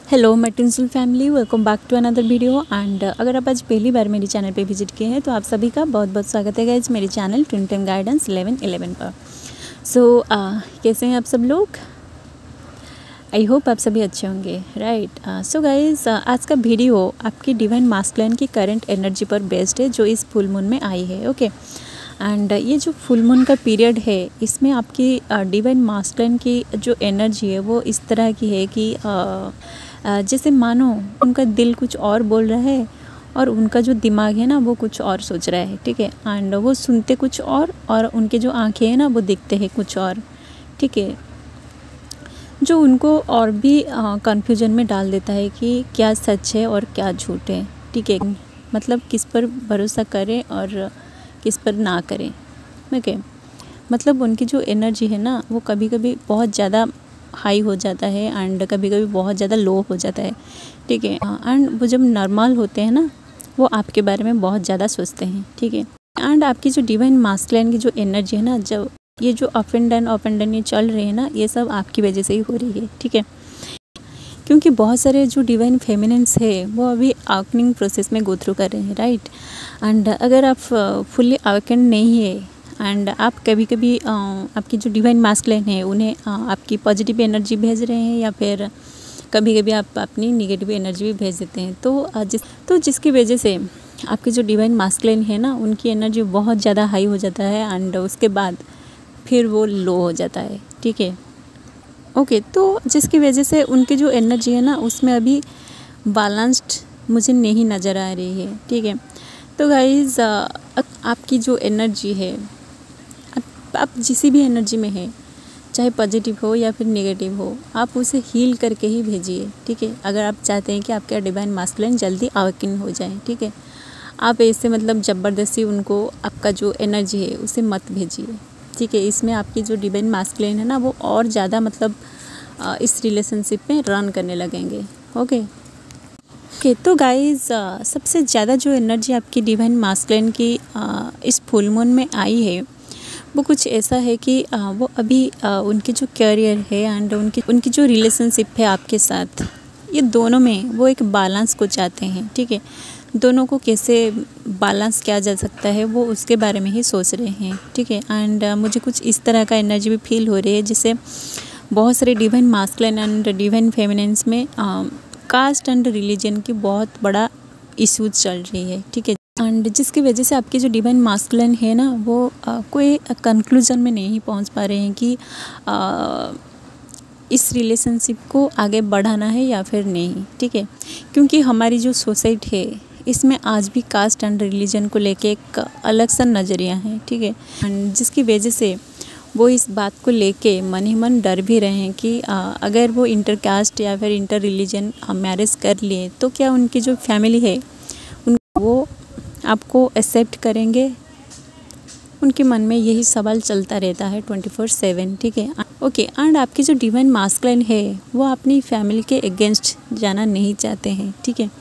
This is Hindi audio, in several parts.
Hello my twin soul family, welcome back to another video. And अगर आप आज पहली बार मेरे चैनल पे विजिट किए हैं तो आप सभी का बहुत बहुत स्वागत है गाइज मेरे चैनल ट्विन टाइम गाइडेंस 1111 पर। सो कैसे हैं आप सब लोग? आई होप आप सभी अच्छे होंगे, राइट। सो गाइज आज का वीडियो आपकी डिवाइन मास्कुलिन की करंट एनर्जी पर बेस्ड है जो इस फुल मून में आई है। ओके एंड ये जो फुल मून का पीरियड है इसमें आपकी डिवाइन मास्कुलिन की जो एनर्जी है वो इस तरह की है कि जैसे मानो उनका दिल कुछ और बोल रहा है और उनका जो दिमाग है ना वो कुछ और सोच रहा है, ठीक है। एंड वो सुनते कुछ और उनके जो आंखें हैं ना वो दिखते हैं कुछ और, ठीक है, जो उनको और भी कन्फ्यूजन में डाल देता है कि क्या सच है और क्या झूठ है, ठीक है। मतलब किस पर भरोसा करें और किस पर ना करें, ओके। मतलब उनकी जो एनर्जी है ना वो कभी कभी बहुत ज़्यादा हाई हो जाता है एंड कभी कभी बहुत ज़्यादा लो हो जाता है, ठीक है। एंड वो जब नॉर्मल होते हैं ना वो आपके बारे में बहुत ज़्यादा सोचते हैं, ठीक है। एंड आपकी जो डिवाइन मास्कुलिन की जो एनर्जी है ना, जब ये जो अप एंड डाउन ये चल रहे हैं ना, ये सब आपकी वजह से ही हो रही है, ठीक है। क्योंकि बहुत सारे जो डिवाइन फेमिनिन्स है वो अभी अवेकनिंग प्रोसेस में गो थ्रू कर रहे हैं, राइट। एंड अगर आप फुल्ली अवेकन नहीं है एंड आप कभी कभी आपकी जो डिवाइन मास्कुलिन है उन्हें आपकी पॉजिटिव एनर्जी भेज रहे हैं या फिर कभी कभी आप अपनी निगेटिव एनर्जी भी भेज देते हैं, तो जिसकी वजह से आपकी जो डिवाइन मास्कुलिन है ना उनकी एनर्जी बहुत ज़्यादा हाई हो जाता है एंड उसके बाद फिर वो लो हो जाता है, ठीक है। ओके तो जिसकी वजह से उनकी जो एनर्जी है ना उसमें अभी बैलेंस्ड मुझे नहीं नज़र आ रही है, ठीक है। तो गाइज़ आपकी जो एनर्जी है आप जिस भी एनर्जी में है, चाहे पॉजिटिव हो या फिर नेगेटिव हो, आप उसे हील करके ही भेजिए, ठीक है। अगर आप चाहते हैं कि आपका डिवाइन मास्कुलिन जल्दी अवेकन हो जाए, ठीक है। आप ऐसे मतलब ज़बरदस्ती उनको आपका जो एनर्जी है उसे मत भेजिए, ठीक है। इसमें आपकी जो डिवाइन मास्कुलिन है ना वो और ज़्यादा मतलब इस रिलेशनशिप में रन करने लगेंगे, ओके। तो गाइज़ सबसे ज़्यादा जो एनर्जी आपकी डिवाइन मास्कुलिन की इस फुल मून में आई है वो कुछ ऐसा है कि वो अभी उनके जो करियर है एंड उनकी जो रिलेशनशिप है आपके साथ, ये दोनों में वो एक बैलेंस को चाहते हैं, ठीक है। दोनों को कैसे बैलेंस किया जा सकता है वो उसके बारे में ही सोच रहे हैं, ठीक है। एंड मुझे कुछ इस तरह का एनर्जी भी फील हो रही है जिससे बहुत सारे divine masculine and divine feminines में कास्ट एंड रिलीजन की बहुत बड़ा इशूज चल रही है, ठीक है। एंड जिसकी वजह से आपकी जो डिवाइन मास्कुलिन है ना वो कोई कंक्लूजन में नहीं पहुंच पा रहे हैं कि इस रिलेशनशिप को आगे बढ़ाना है या फिर नहीं, ठीक है। क्योंकि हमारी जो सोसाइटी है इसमें आज भी कास्ट एंड रिलीजन को लेके एक अलग सा नज़रिया है, ठीक है। एंड जिसकी वजह से वो इस बात को लेके मन ही मन डर भी रहे हैं कि अगर वो इंटर कास्ट या फिर इंटर रिलीजन मैरिज कर लिए तो क्या उनकी जो फैमिली है वो आपको एक्सेप्ट करेंगे। उनके मन में यही सवाल चलता रहता है 24/7, ठीक है। ओके एंड आपकी जो डिवाइन मास्कुलिन है वो अपनी फैमिली के अगेंस्ट जाना नहीं चाहते हैं, ठीक है।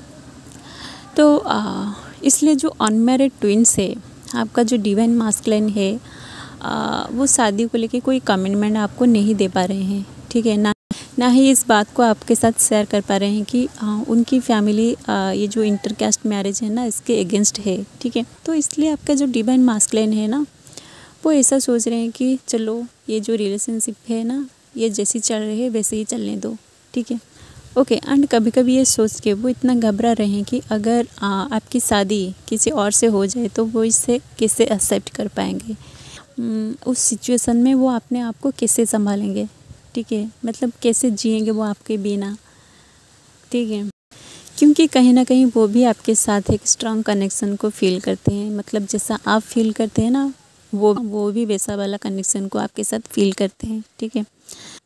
तो इसलिए जो अनमैरिड ट्विंस है, आपका जो डिवाइन मास्कुलिन है वो शादी को लेके कोई कमिटमेंट आपको नहीं दे पा रहे हैं, ठीक है। ना ही इस बात को आपके साथ शेयर कर पा रहे हैं कि उनकी फैमिली ये जो इंटरकास्ट मैरिज है ना इसके अगेंस्ट है, ठीक है। तो इसलिए आपका जो डिवाइन मास्कुलिन है ना वो ऐसा सोच रहे हैं कि चलो ये जो रिलेशनशिप है ना ये जैसी चल रही है वैसे ही चलने दो, ठीक है। ओके एंड कभी कभी ये सोच के वो इतना घबरा रहे हैं कि अगर आपकी शादी किसी और से हो जाए तो वो इससे कैसे एक्सेप्ट कर पाएंगे, उस सिचुएशन में वो अपने आप को कैसे संभालेंगे, ठीक है। मतलब कैसे जिएंगे वो आपके बिना, ठीक है। क्योंकि कहीं ना कहीं वो भी आपके साथ एक स्ट्रॉन्ग कनेक्शन को फील करते हैं, मतलब जैसा आप फील करते हैं ना वो भी वैसा वाला कनेक्शन को आपके साथ फील करते हैं, ठीक है।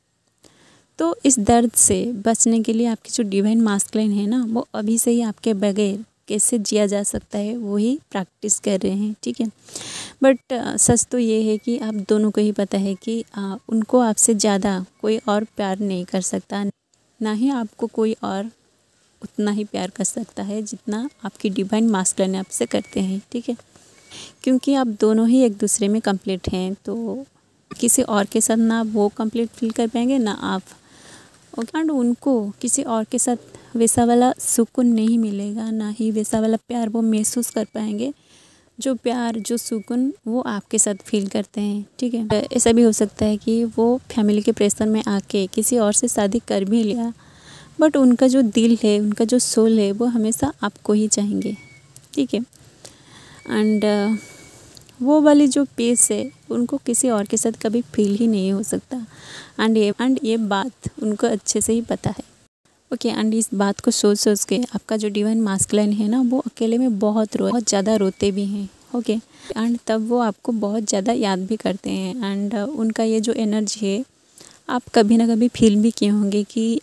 तो इस दर्द से बचने के लिए आपकी जो डिवाइन मास्कुलिन है ना वो अभी से ही आपके बगैर कैसे जिया जा सकता है वही प्रैक्टिस कर रहे हैं, ठीक है। बट सच तो ये है कि आप दोनों को ही पता है कि उनको आपसे ज़्यादा कोई और प्यार नहीं कर सकता, ना ही आपको कोई और उतना ही प्यार कर सकता है जितना आपकी डिवाइन मास्कुलिन आपसे करते हैं, ठीक है। क्योंकि आप दोनों ही एक दूसरे में कंप्लीट हैं, तो किसी और के साथ ना वो कंप्लीट फील कर पाएंगे ना आप, ओके। एंड उनको किसी और के साथ वैसा वाला सुकून नहीं मिलेगा, ना ही वैसा वाला प्यार वो महसूस कर पाएंगे जो प्यार जो सुकून वो आपके साथ फील करते हैं, ठीक है। ऐसा भी हो सकता है कि वो फैमिली के प्रेशर में आके किसी और से शादी कर भी लिया, बट उनका जो दिल है, उनका जो सोल है, वो हमेशा आपको ही चाहेंगे, ठीक है। एंड वो वाली जो पीस है उनको किसी और के साथ कभी फील ही नहीं हो सकता। एंड ये बात उनको अच्छे से ही पता है, ओके। एंड इस बात को सोच सोच के आपका जो डिवाइन मास्कुलिन है ना, वो अकेले में बहुत ज़्यादा रोते भी हैं, ओके। एंड तब वो आपको बहुत ज़्यादा याद भी करते हैं। एंड उनका ये जो एनर्जी है आप कभी ना कभी फील भी किए होंगे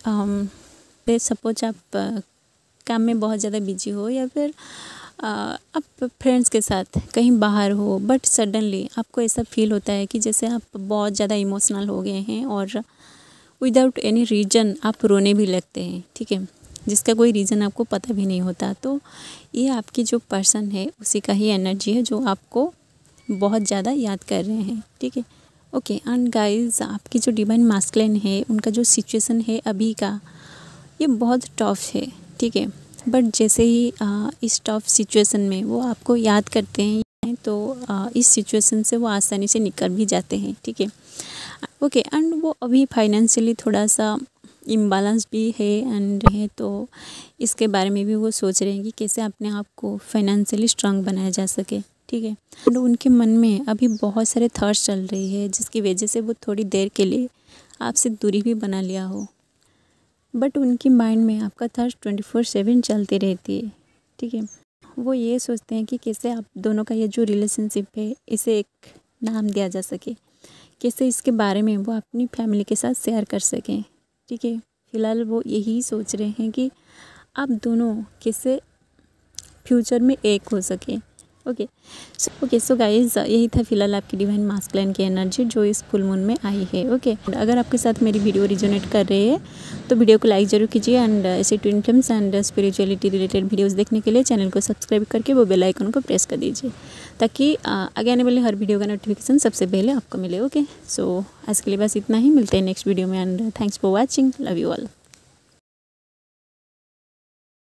कि सपोज आप काम में बहुत ज़्यादा बिजी हो या फिर आप फ्रेंड्स के साथ कहीं बाहर हो, बट सडनली आपको ऐसा फील होता है कि जैसे आप बहुत ज़्यादा इमोशनल हो गए हैं और विदाउट एनी रीज़न आप रोने भी लगते हैं, ठीक है, जिसका कोई रीज़न आपको पता भी नहीं होता। तो ये आपकी जो पर्सन है उसी का ही एनर्जी है जो आपको बहुत ज़्यादा याद कर रहे हैं, ठीक है, ओके। एंड गाइस, आपकी जो डिवाइन मास्कुलिन है उनका जो सिचुएशन है अभी का, ये बहुत टफ है, ठीक है। बट जैसे ही इस टफ सिचुएशन में वो आपको याद करते हैं तो इस सिचुएशन से वो आसानी से निकल भी जाते हैं, ठीक है, ओके। एंड वो अभी फाइनेंशियली थोड़ा सा इम्बैलेंस भी है एंड है, तो इसके बारे में भी वो सोच रहे हैं कि कैसे अपने आप को फाइनेंशियली स्ट्रांग बनाया जा सके, ठीक है। एंड उनके मन में अभी बहुत सारे थॉट्स चल रही है जिसकी वजह से वो थोड़ी देर के लिए आपसे दूरी भी बना लिया हो, बट उनकी माइंड में आपका थॉट्स 24/7 चलती रहती है, ठीक है। वो ये सोचते हैं कि कैसे आप दोनों का ये जो रिलेशनशिप है इसे एक नाम दिया जा सके, कैसे इसके बारे में वो अपनी फैमिली के साथ शेयर कर सकें, ठीक है। फ़िलहाल वो यही सोच रहे हैं कि आप दोनों कैसे फ्यूचर में एक हो सके, ओके। सो गाइज, यही था फिलहाल आपकी डिवाइन मास्कुलिन की एनर्जी जो इस फुल मून में आई है, ओके। अगर आपके साथ मेरी वीडियो रिजोनेट कर रही है तो वीडियो को लाइक ज़रूर कीजिए एंड ऐसे twin flames and spirituality related videos देखने के लिए चैनल को सब्सक्राइब करके वो बेल आइकन को प्रेस कर दीजिए ताकि आगे आने वाले हर वीडियो का नोटिफिकेशन सबसे पहले आपको मिले, ओके। सो आज के लिए बस इतना ही, मिलते हैं नेक्स्ट वीडियो में and thanks for watching, love you all.